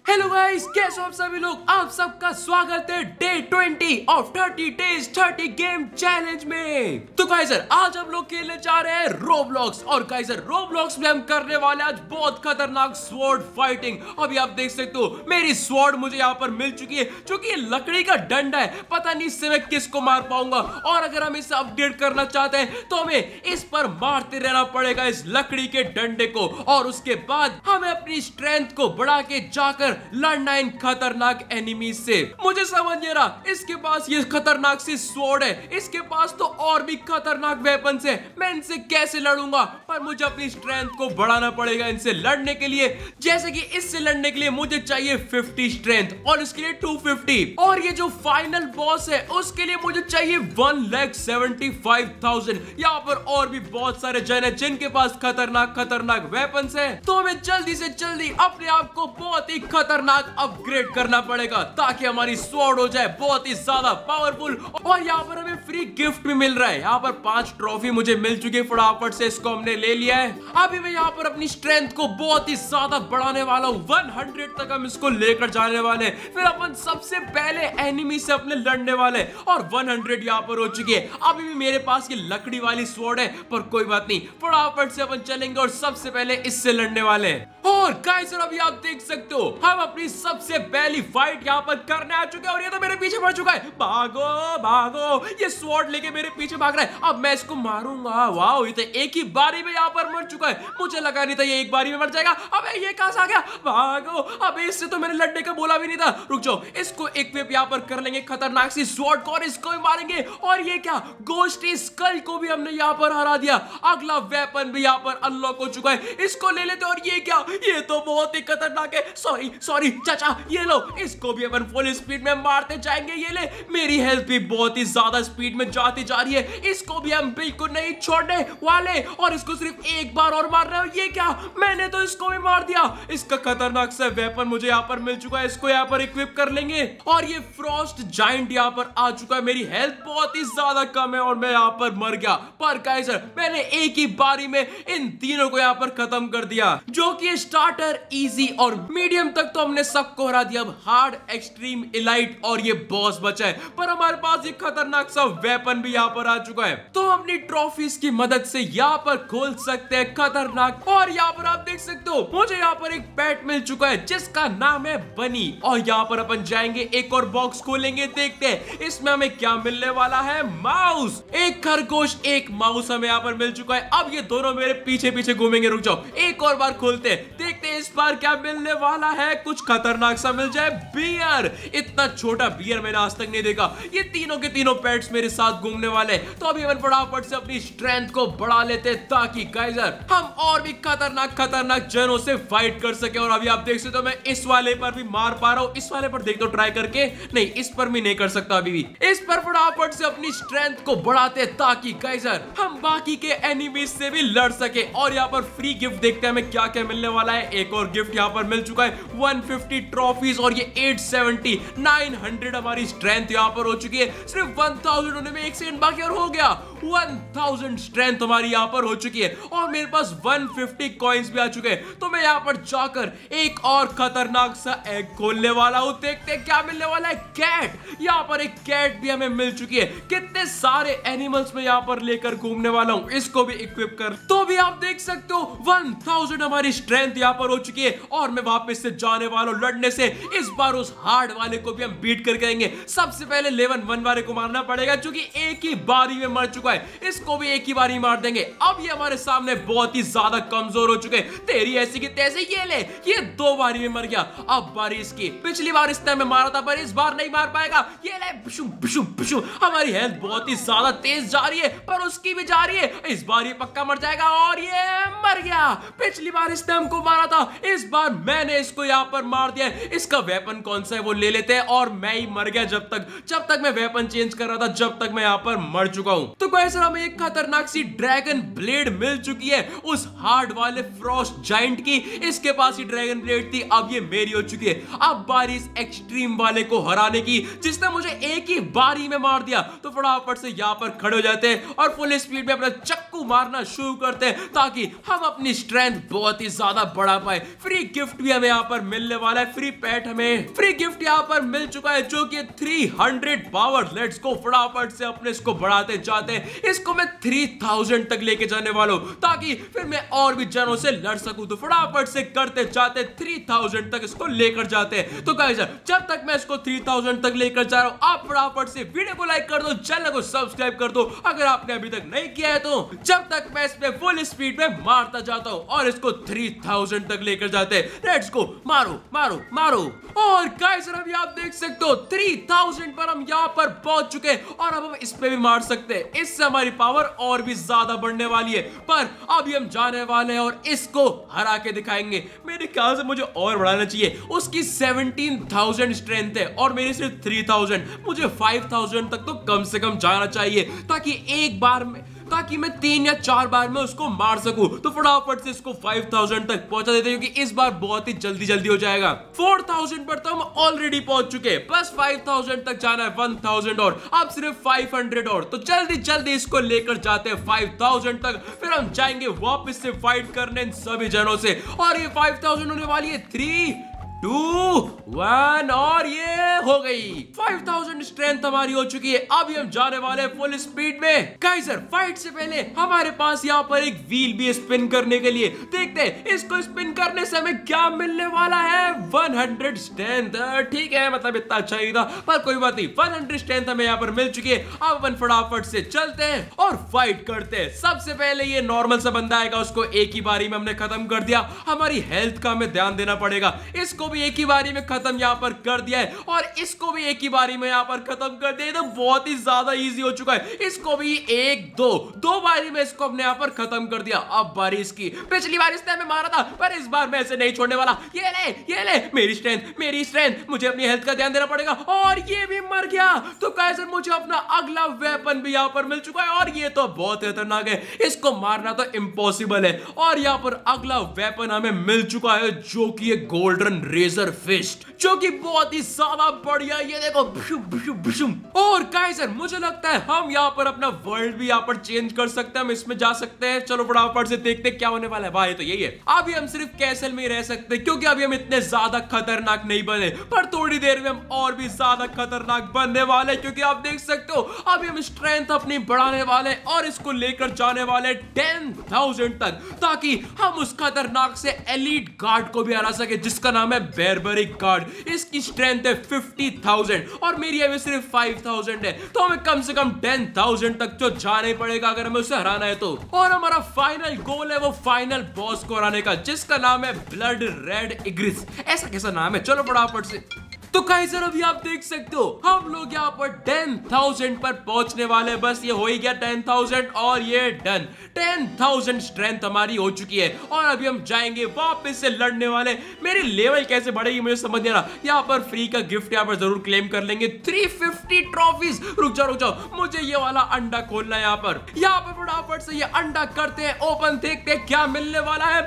Hello guys, कैसे हो आप सभी लोग। आप सबका स्वागत है day 20 of 30 days 30 game challenge में। तो गाइस आज हम लोग खेलने जा रहे हैं रोब्लॉक्स। और गाइस रोब्लॉक्स में हम करने वाले आज बहुत खतरनाक स्वॉर्ड फाइटिंग। अभी आप देख सकते हो मेरी स्वॉर्ड मुझे यहाँ पर मिल चुकी है, जो कि लकड़ी का डंडा है। पता नहीं इससे मैं किसको मार पाऊंगा। और अगर हम इसे अपडेट करना चाहते हैं तो हमें इस पर मारते रहना पड़ेगा, इस लकड़ी के डंडे को। और उसके बाद हमें अपनी स्ट्रेंथ को बढ़ा के जाकर लड़ना इन खतरनाक एनिमीज से। मुझे समझ नहीं रहा, इसके पास ये खतरनाक सी स्वॉर्ड है, इसके पास तो और भी खतरनाक वेपन्स है। मैं इनसे कैसे लड़ूंगा, पर मुझे अपनी स्ट्रेंथ को बढ़ाना पड़ेगा इनसे लड़ने के लिए। जैसे कि इससे लड़ने के लिए मुझे चाहिए 50 स्ट्रेंथ और इसके लिए 250। और ये जो फाइनल बॉस है उसके लिए मुझे चाहिए 1,75,000। यहाँ पर और भी बहुत सारे जन है जिनके पास खतरनाक वेपन्स है। तो हमें जल्दी से जल्दी अपने आप को बहुत ही खतरनाक अपग्रेड करना पड़ेगा ताकि हमारी स्वॉर्ड हो जाए बहुत ही ज्यादा पावरफुल। और यहाँ पर हमें फ्री गिफ्ट भी मिल रहा है। यहाँ पर 5 ट्रॉफी मुझे मिल चुकी है, फटाफट से इसको हमने ले लिया है। अभी मैं यहाँ पर अपनी स्ट्रेंथ को बहुत ही ज्यादा बढ़ाने वाला हूँ, 100 तक हम इसको लेकर जाने वाले हैं। फिर अपन सबसे पहले एनिमी से अपने लड़ने वाले हैं। और 100 यहाँ पर हो चुकी है। अभी भी मेरे पास ये लकड़ी वाली स्वॉर्ड है, पर कोई बात नहीं, फटाफट से अपन चलेंगे और सबसे पहले इससे लड़ने वाले हैं। और गाइस अभी आप देख सकते हो हम अपनी सबसे पहली फाइट यहाँ पर करने आ चुके हैं। और ये तो मेरे पीछे पड़ चुका है। भागो भागो, ये स्वॉर्ड लेके मेरे पीछे भाग रहा है। अब मैं इसको मारूंगा। वाओ, ये तो एक ही बारी में यहाँ पर मर चुका है। मुझे लगा नहीं था ये एक बारी में मर जाएगा। अबे ये कहां से आ गया। भागो, अबे इससे तो मैंने लड़ने का बोला भी नहीं था। रुक जाओ, इसको इक्विप यहाँ पर कर लेंगे खतरनाक सी स्वॉर्ड को और इसको भी मारेंगे। और ये क्या, गोस्टी स्कल को भी हमने यहाँ पर हरा दिया। अगला वेपन भी यहाँ पर अनलॉक हो चुका है, इसको ले लेते। और ये क्या, ये तो बहुत ही खतरनाक है। सॉरी चाचा, ये लो, इसको भी अपन फुल स्पीड में मारते जाएंगे। ये ले, मेरी हेल्थ भी बहुत ही ज्यादा स्पीड में जाती जा रही है। इसको भी हम बिल्कुल नहीं छोड़ने वाले। और इसको सिर्फ एक बार और मार रहे हो। ये क्या, मैंने तो इसको भी मार दिया। इसका खतरनाक सा वेपन मुझे यहाँ पर मिल चुका है, इसको यहाँ पर इक्विप कर लेंगे। और ये फ्रॉस्ट जायंट यहाँ पर आ चुका है। मेरी हेल्थ बहुत ही ज्यादा कम है और मैं यहाँ पर मर गया। पर गाइस मैंने एक ही बारी में इन तीनों को यहाँ पर खत्म कर दिया, जो कि स्टार्टर, इजी और मीडियम तक तो हमने सबको हरा दिया। अब हार्ड, एक्सट्रीम, इलाइट और ये बॉस बचा है। पर हमारे पास ये खतरनाक सा वेपन भी यहाँ पर आ चुका है, तो हम अपनी ट्रॉफीज की मदद से यहाँ पर खोल सकते हैं खतरनाक। और यहाँ पर आप देख सकते हो मुझे यहाँ पर एक पेट मिल चुका है जिसका नाम है बनी। और यहाँ पर अपन जाएंगे, एक और बॉक्स खोलेंगे, देखते हैं इसमें हमें क्या मिलने वाला है। माउस, एक खरगोश, एक माउस हमें यहाँ पर मिल चुका है। अब ये दोनों मेरे पीछे पीछे घूमेंगे। रुक जाओ, एक और बार खोलते हैं, देखते हैं इस बार क्या मिलने वाला है। कुछ खतरनाक सा मिल जाए। बियर, इतना छोटा बियर मैंने आज तक नहीं देखा। ये तीनों के तीनों पेट्स मेरे साथ घूमने वाले। तो अभी हम फटाफट से अपनी स्ट्रेंथ को बढ़ा लेते हैं ताकि गाइजर हम और भी खतरनाक जनों से फाइट कर सके। और अभी आप देख सकते हो मैं इस वाले पर भी मार पा रहा हूँ। इस वाले पर देख दो ट्राई करके, नहीं इस पर भी नहीं कर सकता अभी भी। इस पर फटाफट से अपनी स्ट्रेंथ को बढ़ाते ताकि गाइजर हम बाकी के एनिमीज से भी लड़ सके। और यहाँ पर फ्री गिफ्ट देखते हैं हमें क्या क्या मिलने वाला है। एक और गिफ्ट यहाँ पर मिल चुका है, 150 ट्रॉफीज और ये 870, 900 हमारी स्ट्रेंथ यहाँ पर हो चुकी है। सिर्फ 1000 होने में 1 सेकंड बाकी और हो गया 1000 स्ट्रेंथ हमारी यहाँ पर हो चुकी है। और मेरे पास 150 कॉइंस भी आ चुके हैं। तो मैं यहाँ पर जाकर एक और खतरनाक सा एग खोलने वाला हूँ, देखते हैं क्या मिलने वाला है। कैट, यहाँ पर एक कैट भी हमें मिल चुकी है। कितने सारे एनिमल्स में यहाँ पर लेकर घूमने वाला हूँ, इसको भी इक्विप कर। तो भी आप देख सकते हो 1000 हमारी स्ट्रेंथ यहाँ पर हो चुकी है। और मैं वापस से जाने वाला हूँ लड़ने से। इस बार उस हार्ड वाले को भी हम बीट करके आएंगे। सबसे पहले लेवल 1 वाले को मारना पड़ेगा, क्योंकि एक ही बारी में मर चुका है। इसको भी एक ही बारी मार देंगे। अब ये हमारे सामने बहुत ही ज्यादा कमजोर हो चुके हैं। तेरी ऐसी की तैसे, ये ले, ये 2 बारी में मर गया। अब बारी इसकी। पिछली बार इसने हमें मारा था, पर इस बार नहीं मार पाएगा। ये ले, बिशु बिशु बिशु। हमारी हेल्थ बहुत ही ज्यादा तेज जा रही है, पर उसकी भी जा रही है। इस बार ये पक्का मर जाएगा। और ये मर गया। पिछली बार इसने हमको मारा था, इस बार मैंने इसको यहाँ पर मार दिया। इसका वेपन कौन सा है वो ले लेते हैं। और मैं ही मर गया जब तक मैं वेपन चेंज कर रहा था, जब तक मैं यहाँ पर मर चुका हूँ। तो गाइस हमें एक खतरनाक सी ड्रैगन ब्लेड मिल चुकी है उस हार्ड वाले फ्रॉस्ट जायंट की। इसके पास ही ड्रैगन ब्लेड थी, अब ये मेरी हो चुकी है। अब बारी इस एक्सट्रीम वाले को हराने की, जिसने मुझे एक ही बारी में मार दिया। तो फटाफट से यहाँ पर खड़े हो जाते हैं और फुल स्पीड में अपना चक्कू मारना शुरू करते हैं ताकि हम अपनी स्ट्रेंथ बहुत ही ज्यादा बढ़ा पाए। है। फ्री गिफ्ट भी हमें यहाँ पर मिलने वाला है, फ्री पेट हमें फ्री गिफ्ट यहाँ पर मिल चुका है जो कि 300 पावर। लेट्स गो, फटाफट से अपने इसको बढ़ाते जाते हैं। इसको मैं 3000 तक लेके जाने वाला हूँ ताकि फिर मैं और भी जनों से लड़ सकूं। तो फटाफट से करते जाते 3000 तक इसको लेकर जाते हैं। तो गाइस जब तक मैं इसको 3000 तक लेकर जा रहा हूँ, आप फटाफट से वीडियो को लाइक कर दो, चैनल को सब्सक्राइब कर दो अगर आपने अभी तक नहीं किया है। तो जब तक मैं इस पे फुल स्पीड में मारता जाता हूँ और इसको 3000 तक लेकर जाते हैं। लेट्स गो, मारो मारो मारो। और गाइस अभी आप देख सकते हो 3000 पर हम यहाँ पर पहुंच चुके हैं और अब हम इस पे भी मार सकते हैं। इससे हमारी पावर और भी ज्यादा बढ़ने वाली है। पर अभी हम जाने वाले हैं और इसको हरा के दिखाएंगे। मेरे ख्याल से मुझे और बढ़ाना चाहिए। उसकी 17,000 स्ट्रेंथ है और मेरी सिर्फ 3000। मुझे 5000 तक तो कम से कम जाना चाहिए ताकि एक बार में ताकि मैं 3 या 4 बार में उसको मार सकूं। तो फटाफट से इसको 5000 तक पहुंचा देते हैं क्योंकि इस बार बहुत ही जल्दी जल्दी हो जाएगा। 4000 पर तो हम ऑलरेडी पहुंच चुके हैं, बस 5000 तक जाना है। 1000 और अब सिर्फ 500 और। तो जल्दी जल्दी इसको लेकर जाते हैं 5000 तक। फिर हम जाएंगे वापस से फाइट करने इन सभी जनों से और ये 5000 होने वाली है। 3, 2, 1 और ये हो गई। 5000 स्ट्रेंथ हमारी हो चुकी है। अभी हम जाने वाले हैं फुल स्पीड में। काइजर फाइट से पहले हमारे पास यहाँ पर एक व्हील भी स्पिन करने के लिए। देखते हैं इसको स्पिन करने से हमें क्या मिलने वाला है। 100 स्ट्रेंथ, ठीक है, मतलब इतना अच्छा ही था पर कोई बात नहीं। 100 स्ट्रेंथ हमें यहाँ पर मिल चुकी है। अब अपन फटाफट से चलते हैं और फाइट करते हैं। सबसे पहले ये नॉर्मल सा बंदा आएगा, उसको एक ही बारी में हमने खत्म कर दिया। हमारी हेल्थ का हमें ध्यान देना पड़ेगा। इसको भी एक ही बारी में खत्म यहाँ पर कर दिया है और इसको भी एक ही बारी में यहाँ पर खत्म कर दिया है। तो बहुत ही ज्यादा इजी हो चुका है। इसको भी 1, 2 बारी में इसको हमने यहाँ पर खत्म कर दिया। अब बारी इसकी। पिछली बार इसने हमें मारा था पर इस बार मैं इसे नहीं छोड़ने वाला। ये ले मेरी स्ट्रेंथ। मुझे अपनी हेल्थ का ध्यान देना पड़ेगा। और ये भी मर गया। तो कैसे मुझे अपना अगला वेपन भी यहाँ पर मिल चुका है और ये तो बहुत खतरनाक है। इसको मारना तो इम्पॉसिबल है। और यहाँ पर अगला वेपन हमें मिल चुका है जो कि एक गोल्डन रेजर फिस्ट, जो कि बहुत ही ज्यादा बढ़िया। ये देखो भुशुम भुशुम भुशुम। और काइजर मुझे लगता है हम यहाँ पर अपना वर्ल्ड भी यहाँ पर चेंज कर सकते हैं। हम इसमें जा सकते हैं। चलो फटाफट से देखते हैं क्या होने वाला है। भाई तो यही है, अभी हम सिर्फ कैसल में ही रह सकते हैं क्योंकि अभी हम इतने ज्यादा खतरनाक नहीं बने। पर थोड़ी देर में हम और भी ज्यादा खतरनाक बनने वाले हैं क्योंकि आप देख सकते हो अभी हम स्ट्रेंथ अपनी बढ़ाने वाले और इसको लेकर जाने वाले 10,000 तक ताकि हम उस खतरनाक से एलीट गार्ड को भी हरा सके जिसका नाम है बेरबरिक गार्ड। इसकी स्ट्रेंथ है 50,000 और मेरी अभी सिर्फ 5000 है। तो हमें कम से कम 10,000 तक तो जाना ही पड़ेगा अगर हमें उसे हराना है तो। और हमारा फाइनल गोल है वो फाइनल बॉस को हराने का जिसका नाम है ब्लड रेड इग्रिस। ऐसा कैसा नाम है। चलो फटाफट से। तो काइजर अभी आप देख सकते हो हम लोग यहाँ पर 10,000 पर पहुंचने वाले। बस ये हो ही गया 10,000 और ये डन। 10,000 स्ट्रेंथ हमारी हो चुकी है और अभी हम जाएंगे वापस से लड़ने वाले। मेरी लेवल कैसे बढ़ेगी मुझे समझ नहीं आ रहा। यहाँ पर फ्री का गिफ्ट यहाँ पर जरूर क्लेम कर लेंगे। 350 ट्रॉफीज। रुक जाओ, मुझे ये वाला अंडा खोलना है। यहाँ पर फटाफट से ये अंडा करते हैं ओपन। देखते हैं क्या मिलने वाला है।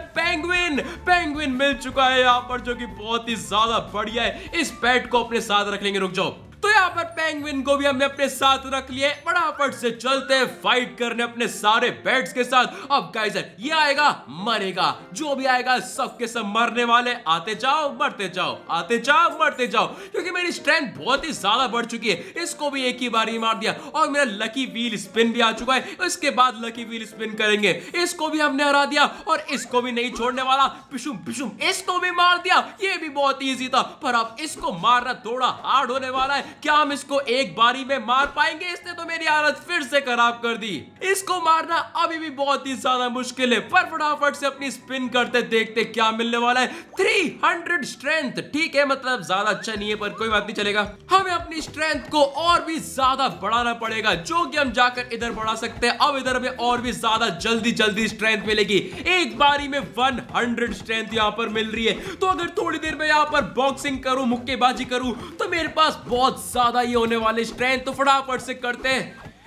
पेंगुइन मिल चुका है यहाँ पर जो कि बहुत ही ज्यादा बढ़िया है। इस पेट को अपने साथ रख लेंगे। रुक जाओ। तो यहाँ पर पेंगुइन को भी हमने अपने साथ रख लिए। फटाफट से चलते हैं फाइट करने अपने सारे पेट्स के साथ। अब गाइस ये आएगा मरेगा, जो भी आएगा सबके सब मरने वाले। आते जाओ मरते जाओ, आते जाओ मरते जाओ क्योंकि मेरी स्ट्रेंथ बहुत ही ज्यादा बढ़ चुकी है। इसको भी एक ही बार ही मार दिया और मेरा लकी व्हील स्पिन भी आ चुका है। इसके बाद लकी व्हील स्पिन करेंगे। इसको भी हमने हरा दिया और इसको भी नहीं छोड़ने वाला। पिशुम पिशुम इसको भी मार दिया। ये भी बहुत ईजी था पर अब इसको मारना थोड़ा हार्ड होने वाला है। क्या हम इसको एक बारी में मार पाएंगे? इसने तो मेरी हालत फिर से खराब कर दी। इसको मारना अभी भी बहुत ही ज्यादा मुश्किल है पर फटाफट से अपनी स्पिन करते देखते क्या मिलने वाला है। 300 स्ट्रेंथ। ठीक है, मतलब ज्यादा अच्छा नहीं है पर कोई बात नहीं, चलेगा। हमें अपनी स्ट्रेंथ को और भी ज्यादा बढ़ाना पड़ेगा जो कि हम जाकर इधर बढ़ा सकते हैं। अब इधर में और भी ज्यादा जल्दी स्ट्रेंथ मिलेगी। एक बारी में 100 स्ट्रेंथ यहाँ पर मिल रही है। तो अगर थोड़ी देर में यहाँ पर बॉक्सिंग करूं, मुक्केबाजी करूं तो मेरे पास बहुत ज्यादा ही होने वाले स्ट्रेंथ। तो फटाफट से करते हैं।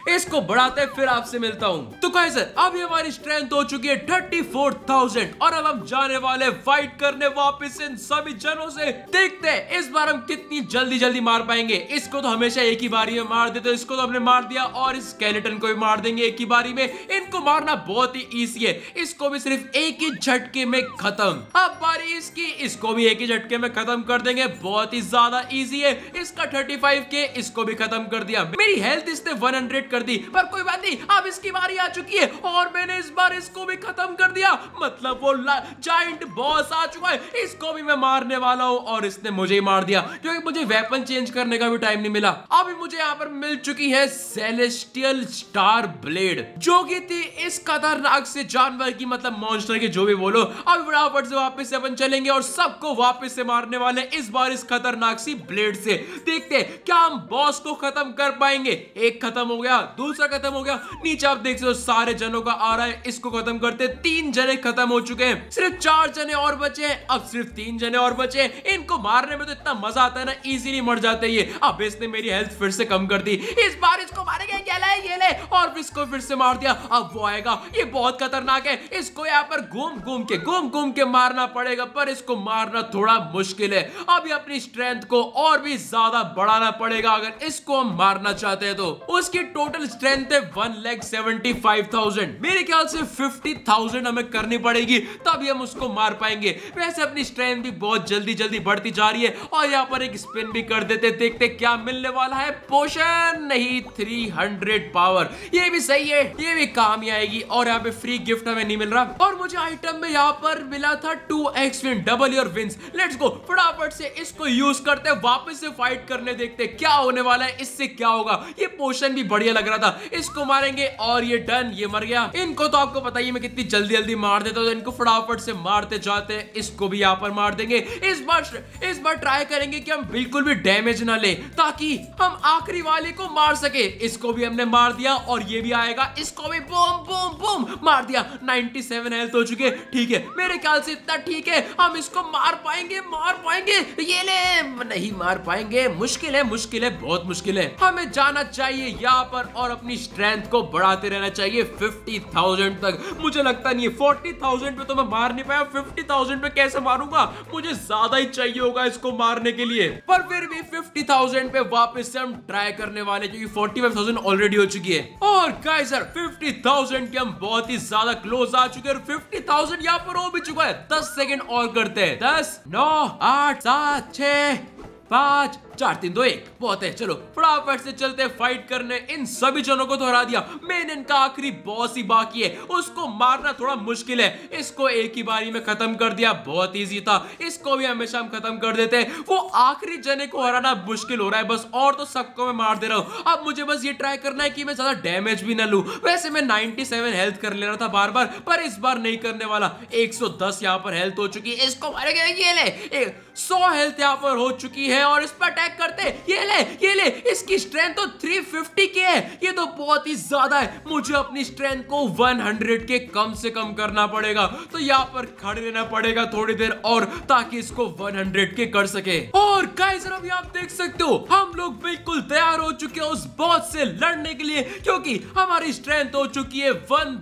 इसको बढ़ाते फिर आपसे मिलता हूँ। तो गाइस अभी हमारी स्ट्रेंथ हो चुकी है 34,000 और अब हम जाने वाले फाइट करने वापस इन सभी जनों से। देखते हैं इस बार हम कितनी जल्दी मार पाएंगे। इसको तो हमेशा एक ही बारी में मार देते, इसको तो हमने मार दिया और इस स्केलेटन को भी मार देंगे एक ही बारी में। इनको मारना बहुत ही इजी है, इसको भी सिर्फ एक ही झटके में खत्म। अब बारी इसकी, इसको भी एक ही झटके में खत्म कर देंगे, बहुत ही ज्यादा इजी है। इसका 35 के इसको भी खत्म कर दिया। मेरी हेल्थ इसने 100 कर दी, पर कोई बात नहीं, अब इसकी बारी आ चुकी है और मैंने इस बार इसको भी खत्म कर दिया। मतलब वो जायंट बॉस आ चुका है, इसको भी मैं मारने वाला हूँ और इसने मुझे ही मार दिया क्योंकि मुझे वेपन चेंज करने का भी टाइम नहीं मिला। अभी मुझे यहाँ पर मिल चुकी है सेलेस्टियल स्टार ब्लेड, जो कि थी इस खतरनाक से जानवर की, मतलब मॉन्स्टर की, जो भी बोलो। अब फटाफट से वापस से अपन चलेंगे और सबको वापस से मारने वाले, इस बार इस खतरनाक सी ब्लेड से। देखते हैं क्या हम बॉस को खत्म कर पाएंगे। एक खत्म हो गया, दूसरा खत्म हो गया, नीचे आप देख सकते हो सारे जनों का आ रहा है, इसको खत्म करते। 3 जने खत्म हो चुके हैं, सिर्फ 4 जने और बचे हैं। अब सिर्फ 3 जने और बचे हैं। इनको मारने में तो इतना मजा आता है ना, इजीली मर जाते हैं ये। अब इसने मेरी हेल्थ फिर से कम कर दी, इस बार इसको मारेंगे। ये ले और इसको फिर से मार दिया। अब वो आएगा, ये बहुत खतरनाक है, इसको यहाँ पर घूम के मारना पड़ेगा, पर इसको मारना थोड़ा मुश्किल है। अभी अपनी स्ट्रेंथ को और भी ज्यादा बढ़ाना पड़ेगा अगर इसको हम मारना चाहते हैं तो। उसकी टोटल स्ट्रेंथ है 1,75,000। मेरे ख्याल से 50,000 हमें करनी पड़ेगी, तभी हम उसको मार पाएंगे। वैसे अपनी स्ट्रेंथ भी बहुत जल्दी बढ़ती जा रही है और यहाँ पर एक स्पिन भी कर देते, देखते क्या मिलने वाला है। पोशन नहीं, 300 पावर, ये भी सही है, ये भी काम ही आएगी। और यहाँ पे फ्री गिफ्ट हमें नहीं मिल रहा और मुझे आइटम में यहाँ पर मिला था 2x win, double your wins. Let's go, फटाफट से इसको यूज करते हैं, वापस से फाइट करने, देखते क्या होने वाला है, इससे क्या होगा। ये पोशन भी बढ़िया लग रहा था, इसको मारेंगे और ये डन, ये मर गया। इनको तो आपको पता ही मैं कितनी जल्दी मार देता हूं, तो इनको फटाफट से मारते जाते हैं। इसको भी यहाँ पर मार देंगे। इस बार ट्राई करेंगे कि हम बिल्कुल भी डैमेज ना ले, ताकि हम आखिरी वाले को मार सके। इसको भी हमने मार दिया और ये भी आएगा, इसको भी बूम मार दिया। 97 हेल्थ हो चुके, ठीक है, मेरे ख्याल से इतना ठीक है। हम इसको मार पाएंगे। ये ले, नहीं मार पाएंगे, मुश्किल है, बहुत मुश्किल है। हमें जाना चाहिए यहाँ पर और अपनी स्ट्रेंथ को बढ़ाते रहना चाहिए 50,000 तक। मुझे लगता नहीं है 40,000 पे तो मैं मार नहीं पाया, 50,000 पे कैसे मारूंगा, मुझे ज्यादा ही चाहिए होगा इसको मारने के लिए। पर फिर भी 50,000 पे वापस से हम ट्राई करने वाले, क्योंकि 45,000 ऑलरेडी हो चुकी है। और गाइस 50,000 के हम बहुत ही ज्यादा क्लोज आ चुके हैं और 50,000 यहाँ पर हो भी चुका है। 10 सेकंड और करते हैं। 10, 9, 8, 7, 6, 5, 4, 3, 2, 1, बहुत है। चलो फटाफट से चलते फाइट करने। इन सभी जनों को तो हरा दिया, मेन इनका आखिरी बॉस ही बाकी है, उसको मारना थोड़ा मुश्किल है। इसको एक ही बारी में खत्म कर दिया, बहुत इजी था। इसको भी हमेशा हम खत्म कर देते हैं। वो आखिरी जने को हराना मुश्किल हो रहा है बस, और तो सबको मैं मार दे रहा हूँ। अब मुझे बस ये ट्राई करना है कि मैं ज्यादा डैमेज भी ना लूं। वैसे मैं 97 हेल्थ कर ले रहा था बार, पर इस बार नहीं करने वाला। 110 यहाँ पर हेल्थ हो चुकी है, इसको मारेंगे। ये ले, 100 हेल्थ यहाँ पर हो चुकी है और इस पर अटैक करते। ये ले, इसकी स्ट्रेंथ तो 350 के है, ये तो बहुत ही ज्यादा है। मुझे अपनी स्ट्रेंथ को 100 के कम से कम करना पड़ेगा, तो यहाँ पर खड़े रहना पड़ेगा थोड़ी देर और, ताकि इसको 100 के कर सके। और गाइस अभी आप देख सकते हो हम लोग बिल्कुल तैयार हो चुके हैं उस बॉस से लड़ने के लिए, क्योंकि हमारी स्ट्रेंथ हो चुकी है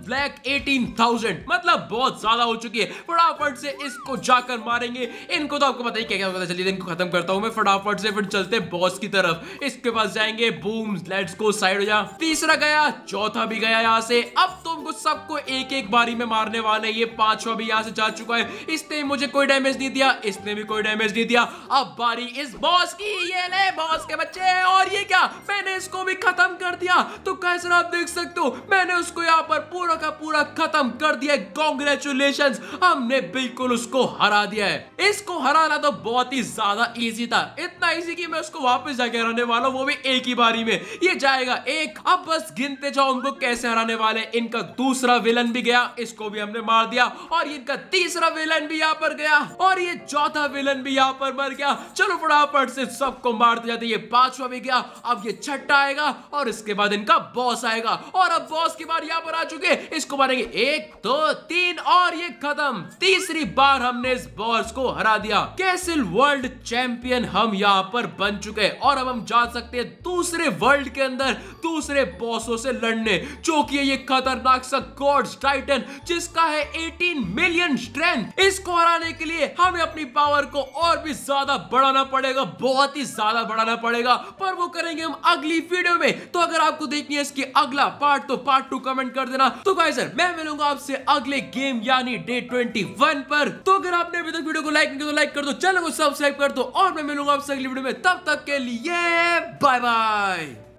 1,18,000, मतलब बहुत ज्यादा हो चुकी है। फटाफट से इसको जाकर मारेंगे। इनको तो आपको पता ही क्या होता है, चलिए इनको खत्म करता हूं मैं फटाफट से, फिर चलते बॉस की तरफ। इसके पास जाएंगे, बूम, लेट्स गो, साइड हो जा। तीसरा गया, चौथा भी गया यहाँ से। अब तुमको सबको एक एक बारी में मारने वाले। ये 5वां भी यहाँ से जा चुका है, इसने मुझे कोई डैमेज नहीं दिया, इसने भी कोई डैमेज नहीं दिया। अब बारी इस बॉस की। ये ले बॉस के बच्चे, और ये क्या, मैंने इसको भी खत्म कर दिया। तो कैसे आप देख सकते हो मैंने उसको यहाँ पर पूरा का पूरा खत्म कर दिया। कांग्रेचुलेशंस, हमने बिल्कुल उसको हरा दिया है। इसको हराना तो बहुत ही ज्यादा इजी था, इतना इजी कि मैं उसको वापस जाके हराने वाला हूं, वो भी एक ही बारी में। ये जाएगा एक। अब बस गिनते जाओ उनको कैसे हराने वाले। इनका दूसरा विलन भी गया, इसको भी हमने मार दिया। और इनका तीसरा विलन भी यहाँ पर गया और ये चौथा विलन भी यहाँ पर मर गया। चलो फटाफट से सबको मारते जाते। ये 5वां भी गया, अब ये 6ठा आएगा और इसके बाद इनका बॉस आएगा। और अब बॉस की बार यहाँ पर आ चुके, इसको मारेंगे। 1, 2, 3 और ये खत्म। तीसरी बार हमने इस बॉस को हरा दिया। कैसे सेसिल वर्ल्ड चैंपियन हम यहाँ पर बन चुके हैं और अब हम जा सकते हैं दूसरे वर्ल्ड के अंदर दूसरे बॉसों से लड़ने, जो कि ये खतरनाक सा गॉड्स टाइटन जिसका है 18 मिलियन स्ट्रेंथ। इसको हराने के लिए हमें अपनी पावर को और भी ज्यादा बढ़ाना पड़ेगा, बहुत ही ज्यादा बढ़ाना पड़ेगा, पर वो करेंगे हम अगली वीडियो में। तो अगर आपको देखनी है इसकी अगला पार्ट तो पार्ट 2 कमेंट कर देना। तो गाइस मैं मिलूंगा आपसे अगले गेम यानी डे 21 पर। तो अगर आपने अभी तक वीडियो को लाइक नहीं किया तो लाइक कर दो, चैनल को सब्सक्राइब कर दो और मैं मिलूंगा आपसे अगली वीडियो में। तब तक के लिए बाय बाय।